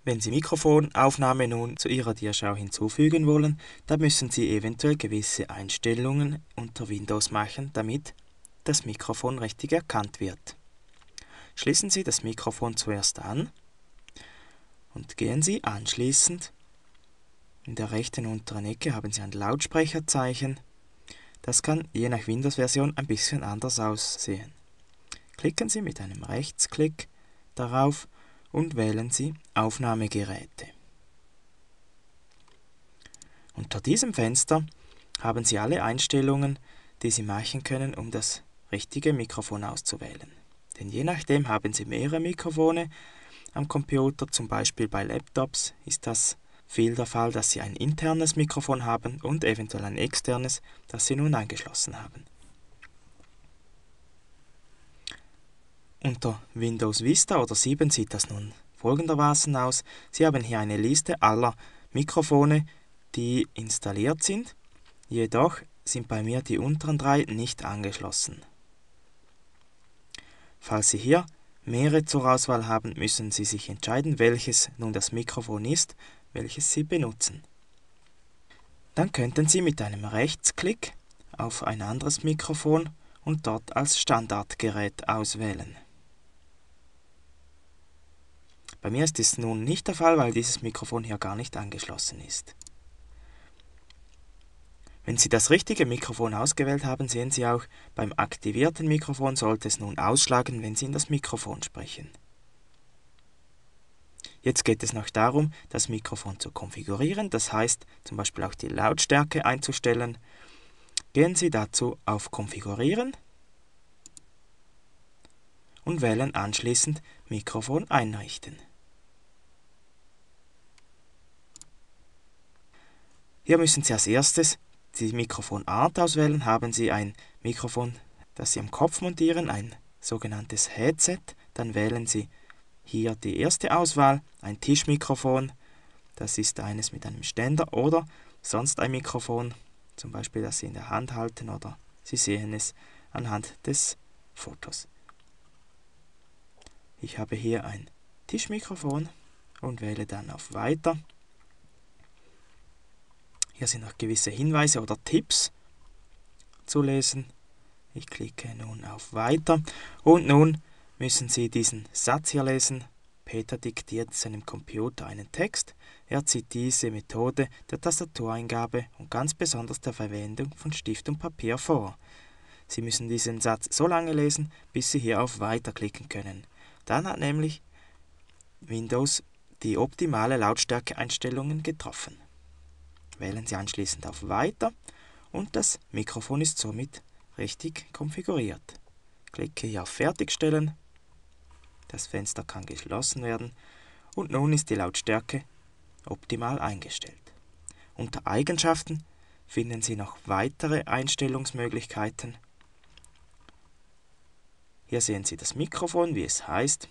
Wenn Sie Mikrofonaufnahme nun zu Ihrer Diaschau hinzufügen wollen, dann müssen Sie eventuell gewisse Einstellungen unter Windows machen, damit das Mikrofon richtig erkannt wird. Schließen Sie das Mikrofon zuerst an und gehen Sie anschließend. In der rechten unteren Ecke haben Sie ein Lautsprecherzeichen. Das kann je nach Windows-Version ein bisschen anders aussehen. Klicken Sie mit einem Rechtsklick darauf und wählen Sie Aufnahmegeräte. Unter diesem Fenster haben Sie alle Einstellungen, die Sie machen können, um das richtige Mikrofon auszuwählen. Denn je nachdem haben Sie mehrere Mikrofone am Computer, zum Beispiel bei Laptops ist das viel der Fall, dass Sie ein internes Mikrofon haben und eventuell ein externes, das Sie nun angeschlossen haben. Unter Windows Vista oder 7 sieht das nun folgendermaßen aus. Sie haben hier eine Liste aller Mikrofone, die installiert sind, jedoch sind bei mir die unteren 3 nicht angeschlossen. Falls Sie hier mehrere zur Auswahl haben, müssen Sie sich entscheiden, welches nun das Mikrofon ist, welches Sie benutzen. Dann könnten Sie mit einem Rechtsklick auf ein anderes Mikrofon und dort als Standardgerät auswählen. Bei mir ist dies nun nicht der Fall, weil dieses Mikrofon hier gar nicht angeschlossen ist. Wenn Sie das richtige Mikrofon ausgewählt haben, sehen Sie auch, beim aktivierten Mikrofon sollte es nun ausschlagen, wenn Sie in das Mikrofon sprechen. Jetzt geht es noch darum, das Mikrofon zu konfigurieren, das heißt zum Beispiel auch die Lautstärke einzustellen. Gehen Sie dazu auf Konfigurieren und wählen anschließend Mikrofon einrichten. Hier müssen Sie als erstes die Mikrofonart auswählen. Haben Sie ein Mikrofon, das Sie am Kopf montieren, ein sogenanntes Headset, dann wählen Sie hier die erste Auswahl, ein Tischmikrofon, das ist eines mit einem Ständer oder sonst ein Mikrofon, zum Beispiel das Sie in der Hand halten oder Sie sehen es anhand des Fotos. Ich habe hier ein Tischmikrofon und wähle dann auf Weiter. Hier sind noch gewisse Hinweise oder Tipps zu lesen. Ich klicke nun auf Weiter und nun müssen Sie diesen Satz hier lesen. Peter diktiert seinem Computer einen Text. Er zieht diese Methode der Tastatureingabe und ganz besonders der Verwendung von Stift und Papier vor. Sie müssen diesen Satz so lange lesen, bis Sie hier auf Weiter klicken können. Dann hat nämlich Windows die optimale Lautstärkeeinstellungen getroffen. Wählen Sie anschließend auf Weiter und das Mikrofon ist somit richtig konfiguriert. Klicke hier auf Fertigstellen. Das Fenster kann geschlossen werden und nun ist die Lautstärke optimal eingestellt. Unter Eigenschaften finden Sie noch weitere Einstellungsmöglichkeiten. Hier sehen Sie das Mikrofon, wie es heißt.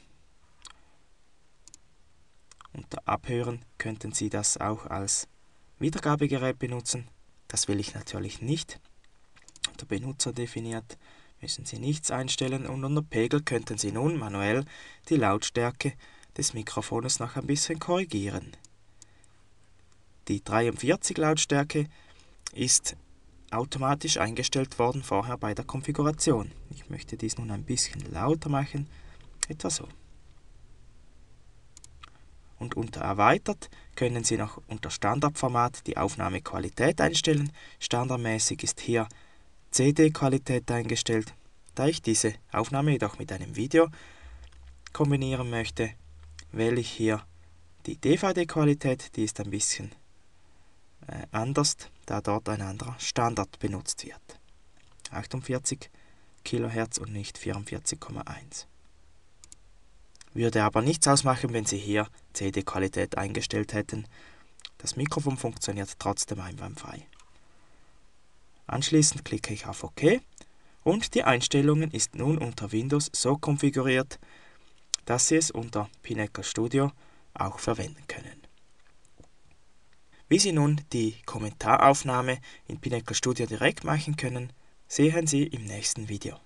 Unter Abhören könnten Sie das auch als Wiedergabegerät benutzen. Das will ich natürlich nicht. Unter Benutzer definiert müssen Sie nichts einstellen und unter Pegel könnten Sie nun manuell die Lautstärke des Mikrofons noch ein bisschen korrigieren. Die 43 Lautstärke ist automatisch eingestellt worden vorher bei der Konfiguration. Ich möchte dies nun ein bisschen lauter machen, etwa so. Und unter Erweitert können Sie noch unter Standardformat die Aufnahmequalität einstellen. Standardmäßig ist hier CD-Qualität eingestellt. Da ich diese Aufnahme jedoch mit einem Video kombinieren möchte, wähle ich hier die DVD-Qualität. Die ist ein bisschen anders, da dort ein anderer Standard benutzt wird. 48 kHz und nicht 44,1. Würde aber nichts ausmachen, wenn Sie hier CD-Qualität eingestellt hätten. Das Mikrofon funktioniert trotzdem einwandfrei. Anschließend klicke ich auf OK und die Einstellungen ist nun unter Windows so konfiguriert, dass Sie es unter Pinnacle Studio auch verwenden können. Wie Sie nun die Kommentaraufnahme in Pinnacle Studio direkt machen können, sehen Sie im nächsten Video.